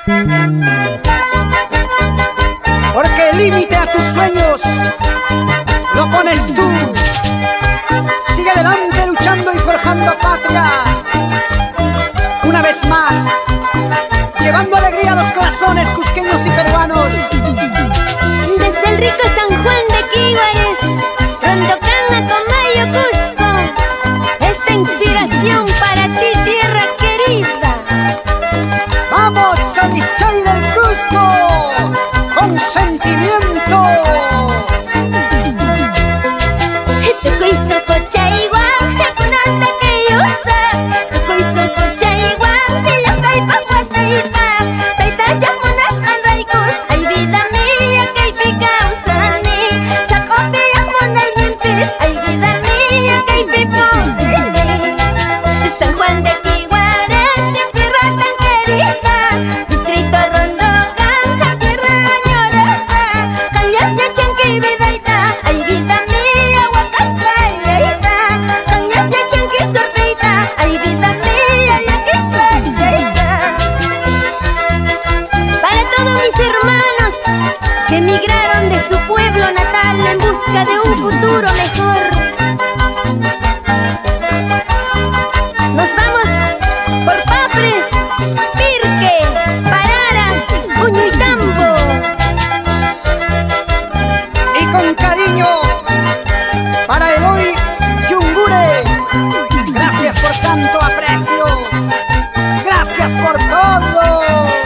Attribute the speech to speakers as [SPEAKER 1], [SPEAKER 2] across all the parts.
[SPEAKER 1] Porque el límite a tus sueños lo pones tú. Sigue adelante luchando y forjando patria. Una vez más, llevando alegría a los corazones cusqueños y peruanos.
[SPEAKER 2] Desde el rico San Juan de Quíbares, Rondocana, Comayo, Cusco, esta inspiración para ti, tierra querida.
[SPEAKER 1] ¡Vamos a Lichay del Cusco! ¡Con sentimiento! Que emigraron de su pueblo natal en busca de un futuro mejor. Nos vamos por Papres, Pirque, Parara, Uñuitambo. Y con cariño para Eloy Yungure. Gracias por tanto aprecio. Gracias por todo.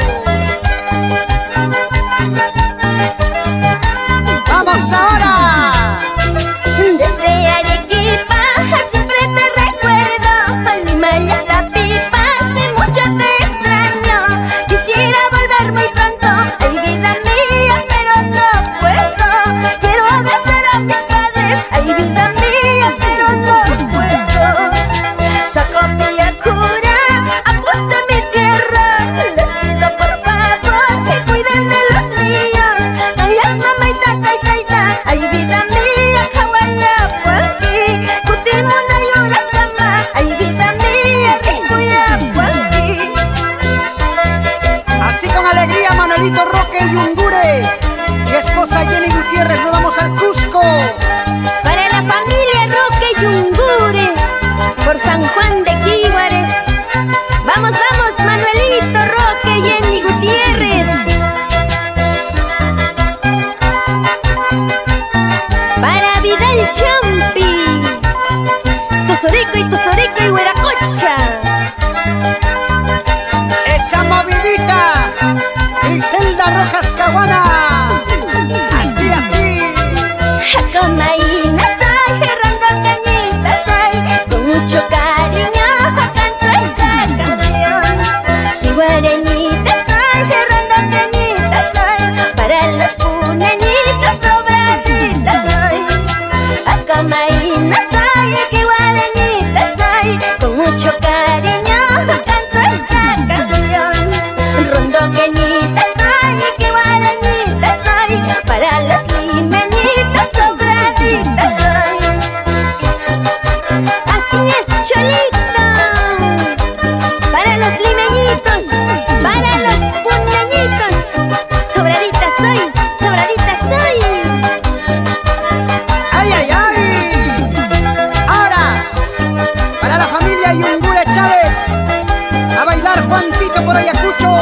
[SPEAKER 1] Ahora
[SPEAKER 2] desde Arequipa siempre te recuerdo, al Limaya la pipa, hace mucho te extraño. Quisiera volver muy pronto, ay vida mía, pero no puedo. Quiero abrazar a mis padres, ay vida mía, pero no puedo. Sacopillacura, apuesta mi tierra, les pido por favor que cuiden de los míos. Ay es mamá y tata y taita, ay vida mía, kawaya puaki, kutimuna yuras kama, ay vida mía, rikuya puaki.
[SPEAKER 1] así con alegría Manuelito Roque Yungure y esposa Jenny Gutiérrez nos vamos al Cusco.
[SPEAKER 2] Para la familia Roque Yungure, por San Juan de Quíbares. Vamos, vamos, Manuelito Roque y Jenny Gutiérrez. Para Vidal Champi, Tuzorico y Hueracocha.
[SPEAKER 1] Esa movidita Griselda Rojas Caguana. Así, así.
[SPEAKER 2] Jacomaína soy, Gerrando Cañita soy, con mucho cariño canto esta canción. Y guareñita soy, Gerrando Cañita soy, para los puneñitos sobradita soy. Jacomaína soy, que guareñita soy, con mucho cariño canto esta canción. Rondoqueñita soy, que guareñita soy, para los limeñitos sobraditas soy. Así es, Cholito, para los limeñitos, para los puneñitos, sobradita soy, sobradita soy.
[SPEAKER 1] ¡Ay, ay, ay! Ahora, para la familia Yungure Chávez, a bailar Juan Tito por Ayacucho.